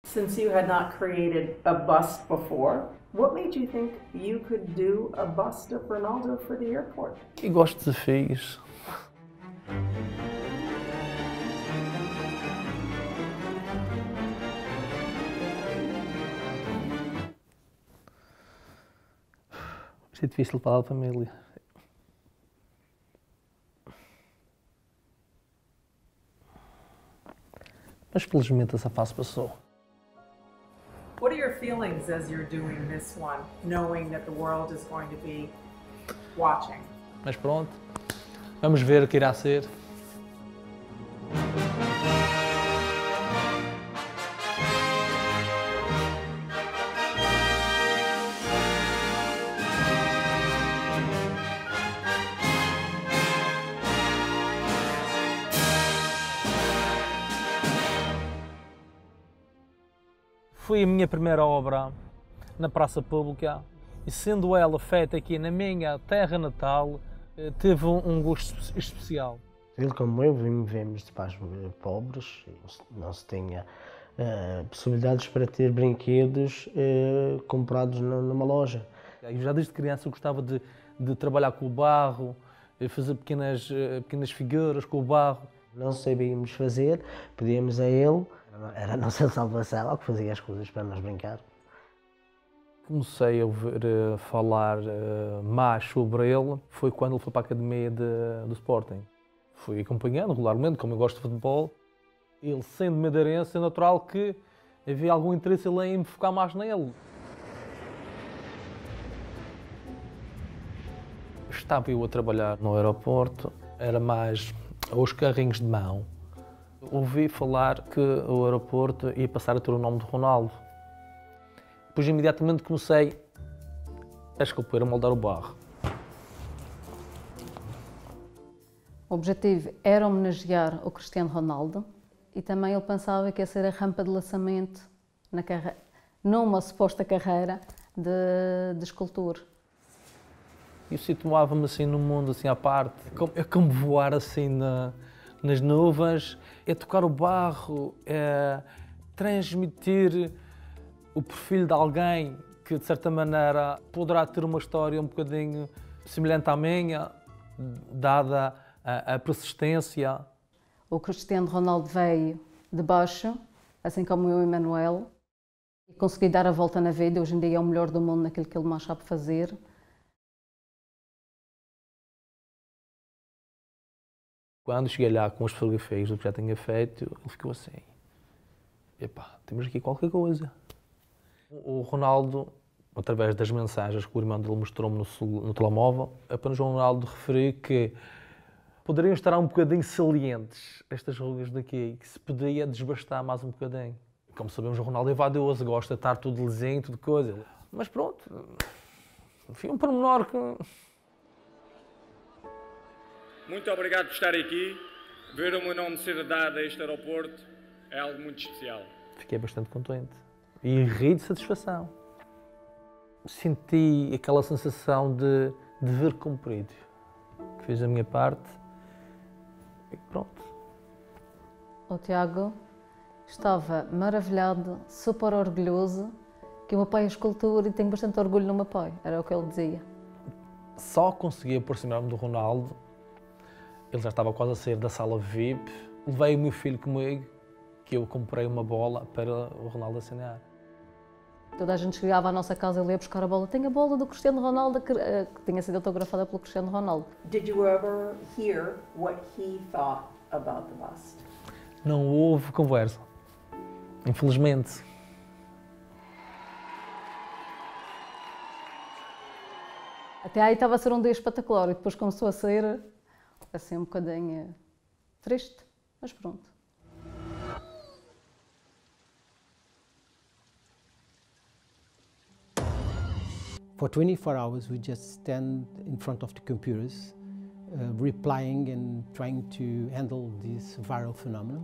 Since you had not created a bust before, what made you think you could do a bust of Ronaldo for the airport? E gosto de desafios. Isto é difícil falar de família. Mas felizmente essa fase passou. What are your feelings as you're doing this one, knowing that the world is going to be watching? Mas pronto, vamos ver o que irá ser. Foi a minha primeira obra na praça pública e, sendo ela feita aqui na minha terra natal, teve um gosto especial. Ele como eu vivemos de pais pobres, não se tinha possibilidades para ter brinquedos comprados numa loja. Eu já desde criança eu gostava de trabalhar com o barro, fazer pequenas figuras com o barro. Não sabíamos fazer, pedíamos a ele. Era a nossa salvação, que fazia as coisas para nós brincar. Comecei a ouvir falar mais sobre ele, foi quando ele foi para a academia do Sporting. Fui acompanhando regularmente, como eu gosto de futebol. Ele, sendo madeirense, é natural que havia algum interesse em me focar mais nele. Estava eu a trabalhar no aeroporto, era mais os carrinhos de mão. Ouvi falar que o aeroporto ia passar a ter o nome de Ronaldo. Depois imediatamente comecei a esculpir, a moldar o barro. O objetivo era homenagear o Cristiano Ronaldo e também ele pensava que ia ser a rampa de lançamento numa suposta carreira de escultor. Eu situava-me assim no mundo, assim à parte. É como voar assim nas nuvens, é tocar o barro, é transmitir o perfil de alguém que, de certa maneira, poderá ter uma história um bocadinho semelhante à minha, dada a persistência. O Cristiano Ronaldo veio de baixo, assim como eu e Manuel, e conseguiu dar a volta na vida. Hoje em dia é o melhor do mundo naquilo que ele mais sabe fazer. Quando cheguei lá com as fotografias do que já tinha feito, ele ficou assim: epá, temos aqui qualquer coisa. O Ronaldo, através das mensagens que o irmão dele mostrou-me no telemóvel, apenas o Ronaldo referiu que poderiam estar um bocadinho salientes estas rugas daqui, que se podia desbastar mais um bocadinho. Como sabemos, o Ronaldo é vaidoso, gosta de estar tudo lisinho, tudo coisa. Mas pronto, foi um pormenor que... Muito obrigado por estar aqui. Ver o meu nome ser dado a este aeroporto é algo muito especial. Fiquei bastante contente e ri de satisfação. Senti aquela sensação de dever cumprido. Fiz a minha parte e pronto. O Tiago estava maravilhado, super orgulhoso, que o meu pai é escultor e tenho bastante orgulho no meu pai, era o que ele dizia. Só consegui aproximar-me do Ronaldo. Ele já estava quase a sair da sala VIP. Levei o meu filho comigo, que eu comprei uma bola para o Ronaldo assinar. Toda a gente chegava à nossa casa e ia buscar a bola. Tem a bola do Cristiano Ronaldo, que tinha sido autografada pelo Cristiano Ronaldo. Did you ever hear what he thought about the bust? Não houve conversa, infelizmente. Até aí estava a ser um dia espetacular e depois começou a ser assim um bocadinho triste, mas pronto. For 24 hours we just stand in front of the computers, replying and trying to handle this viral phenomenon.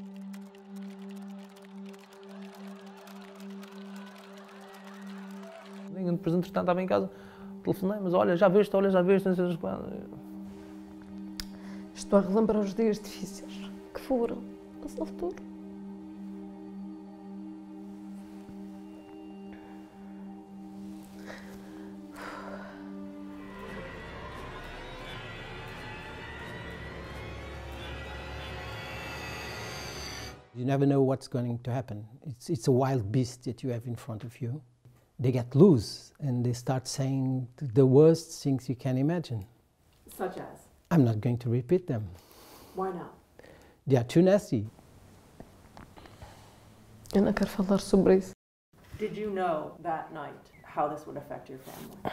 Depois, entretanto, estava em casa, telefonei, mas olha, já viste, não sei das quando. Estou a relembrar os dias difíceis que foram, a altura. You never know what's going to happen. It's a wild beast that you have in front of you. They get loose and they start saying the worst things you can imagine. Such as? I'm not going to repeat them. Why not? They are too nasty. Eu não quero falar sobre isso. Did you know that night how this would affect your family?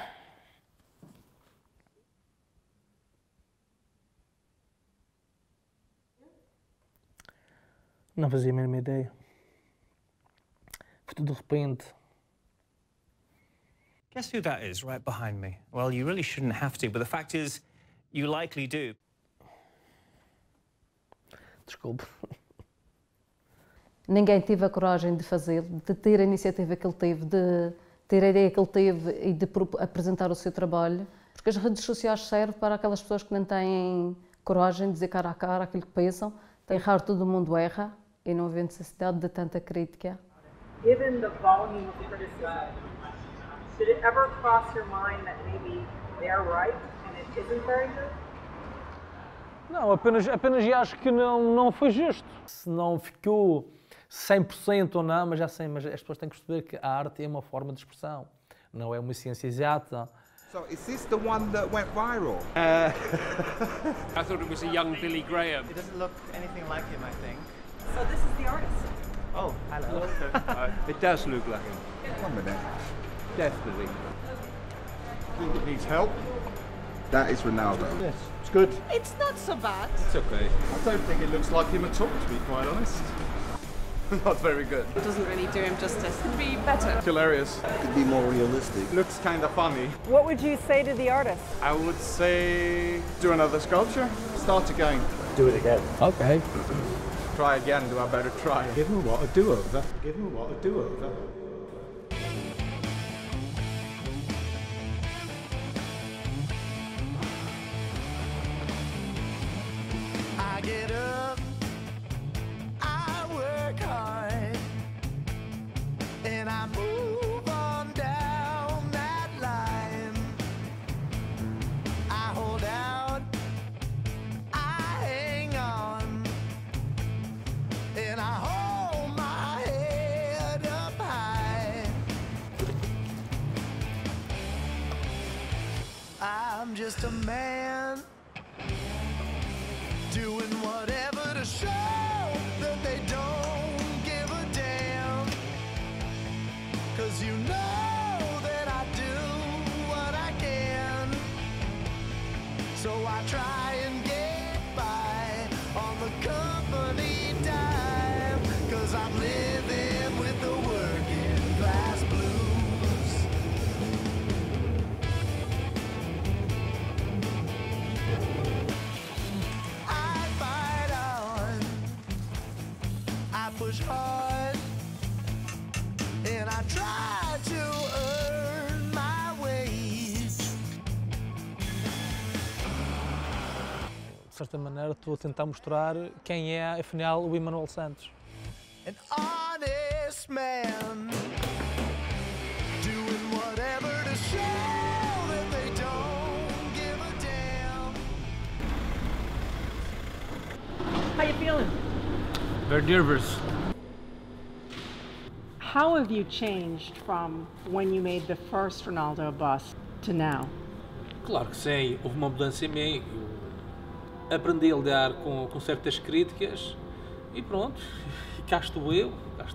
Não fazia a mínima ideia. Foi tudo de repente. Guess who that is right behind me? Well, you really shouldn't have to, but the fact is, you likely do. Desculpe. Ninguém teve a coragem de fazer, de ter a iniciativa que ele teve, de ter a ideia que ele teve e de apresentar o seu trabalho, porque as redes sociais servem para aquelas pessoas que não têm coragem de dizer cara a cara aquilo que pensam. Errar, todo mundo erra e não havia necessidade de tanta crítica. Given the volume of criticism, did it ever cross your mind that maybe they're right and it isn't very good? Não, apenas acho que não foi justo. Se não ficou 100% ou não, mas já sei, mas as pessoas têm que perceber que a arte é uma forma de expressão, não é uma ciência exata. So is this the one that went viral? I thought it was a young Billy Graham. It doesn't look anything like him, I think. So this is the artist. Oh, hello. It does look like him. One minute. Definitely. It needs help. That is Ronaldo. Yes, it's good. It's not so bad. It's okay. I don't think it looks like him at all, to be quite honest. Not very good. It doesn't really do him justice. It could be better. Hilarious. Could be more realistic. Looks kind of funny. What would you say to the artist? I would say do another sculpture. Start again. Do it again. Ok. Try again, do I better try? Give him what, a do-over? Give him what, a do-over? I get up, I work hard, and I move on down that line. I hold out, I hang on, and I hold my head up high. I'm just a man doing whatever to show that they don't give a damn. 'Cause you know that I do what I can. So I try and get by on the company dime. 'Cause I'm living with the working class blues. I fight on, I push hard, and I try to earn my wage. De certa maneira, estou a tentar mostrar quem é, afinal, o Emanuel Santos. An honest man doing whatever to show that they don't give a damn. How you feeling? Very nervous. How have you changed from when you made the first Ronaldo bust to now? Claro que sim, houve uma mudança em mim. Eu aprendi a lidar com certas críticas e pronto, e cá estou eu.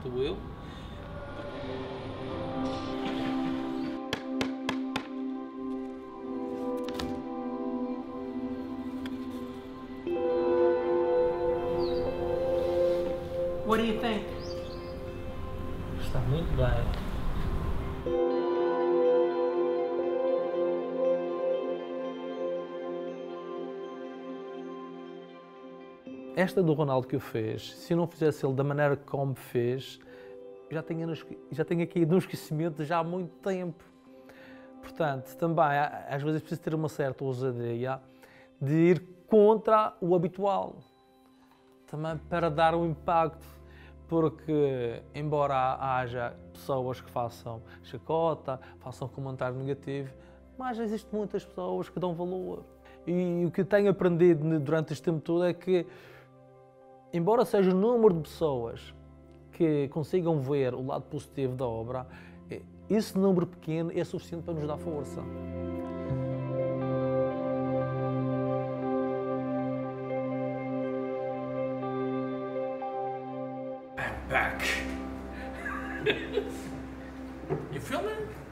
What do you think? Está muito bem. Esta do Ronaldo que o fez, se eu não fizesse ele da maneira como fez, já tenho caído no esquecimento já há muito tempo. Portanto, também às vezes é preciso ter uma certa ousadia de ir contra o habitual, também para dar um impacto, porque embora haja pessoas que façam chacota, façam comentário negativo, mas existem muitas pessoas que dão valor. E o que eu tenho aprendido durante este tempo todo é que embora seja o número de pessoas que consigam ver o lado positivo da obra, esse número pequeno é suficiente para nos dar força. I'm back. You filming?